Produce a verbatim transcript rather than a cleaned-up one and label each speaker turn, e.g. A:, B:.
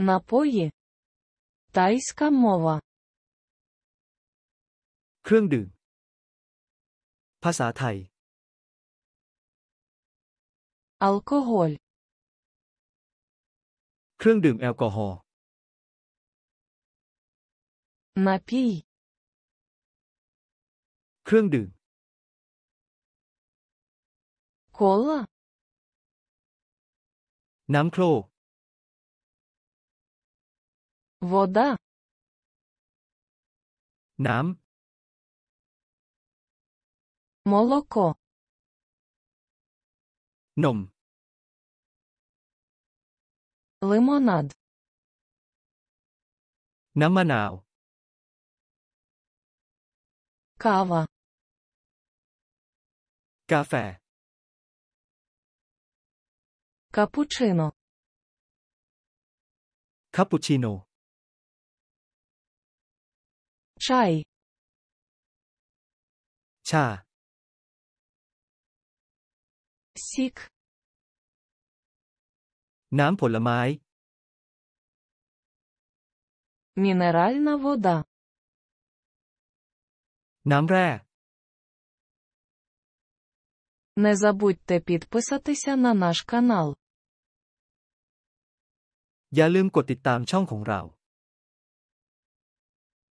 A: Напої. Тайська мова.
B: เครื่องดื่มภาษาไทย
A: Алкоголь.
B: เครื่องดื่มแอลกอฮอล์
A: Напій.
B: เครื่องดื่ม
A: Кола.
B: น้ำโคลก
A: Вода.
B: น้ำ
A: Молоко.
B: นม
A: Лимонад.
B: น้ำมะนาว
A: Кава.
B: กาแฟ
A: Капучино.
B: คาปูชิโน่
A: Чай.
B: ชา
A: Сік.
B: น้ำผลไม้
A: Мінеральна вода.
B: น้ำแร่
A: Не забудьте підписатися на наш канал.
B: อย่าลืมกดติดตามช่องของเรา